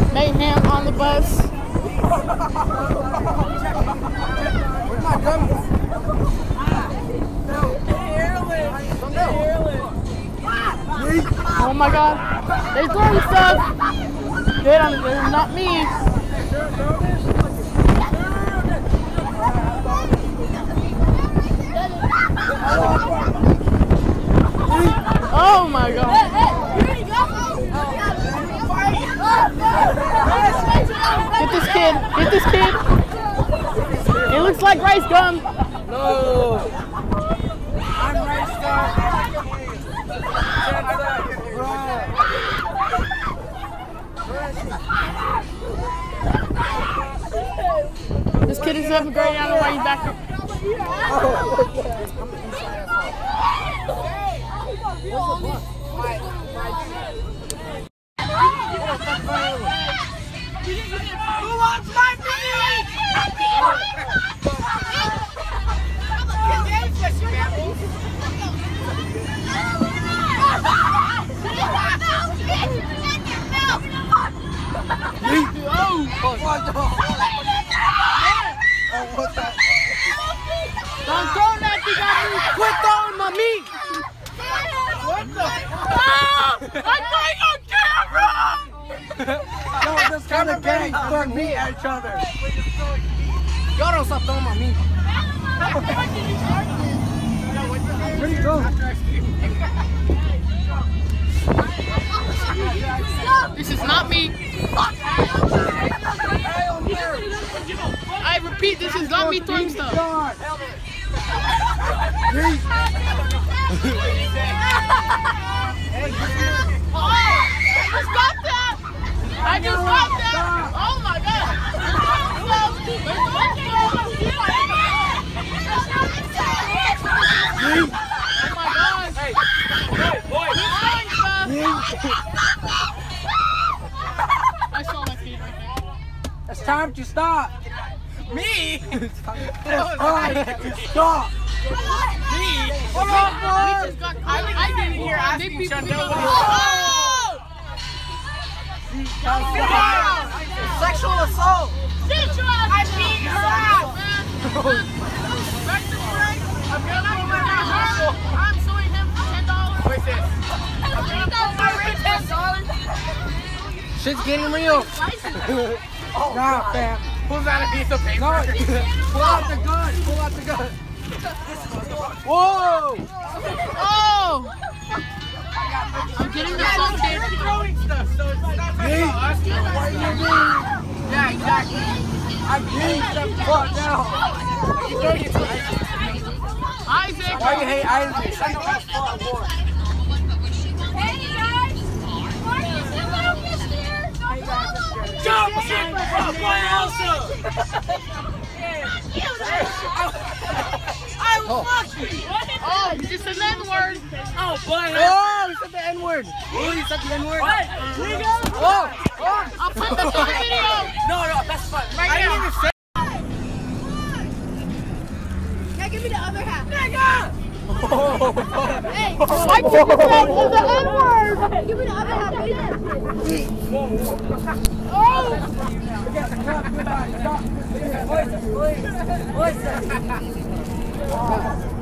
mayhem on the bus. Where's my gummies? Oh my god. They're throwing stuff. Good on it. Not me. Oh my god. Get this kid. Get this kid. It looks like rice gum. No. I'm rice gum. This kid is 7th grade. I don't know why he's back here. Who wants my meat? Don't throw nothing at me. Quit throwing my meat! What the? I'm going on camera! No, this kind of gang throwing meat at each other. Y'all don't stop throwing my meat. Where'd he go? This is not me. I repeat, this is not me throwing stuff. I just got that! Oh my god! Oh my god! Hey, boy! I saw that kid right there. It's time to stop. Me? It's time to stop. Me? Hold on, boy. I didn't hear asking Chantel what sexual assault. I beat her out. I'm suing him for $10. What's this? Shit's getting real. Nah, fam. Pulls out a piece of paper. No, pull out the gun. Pull out the gun. Whoa! Oh! I'm getting the salt kid. You're throwing stuff, so it's not Me? talking about us. What are you doing? Yeah, exactly. I'm getting the fuck now. You throwing it to Isaac! Why you hate Isaac? I know that's far more. Hey guys! Marcus and Lucas here! jump shit from my house. I was lucky. Oh, you just said the N-word. Oh, boy. Oh, he said the N-word. Oh, he said the N-word. What? Oh, I'll put this on video. No, that's fun. Right I didn't now. even say. Now give me the other half. Nigga! Hey, I took the N-word. give me the other half. Oh! Listen.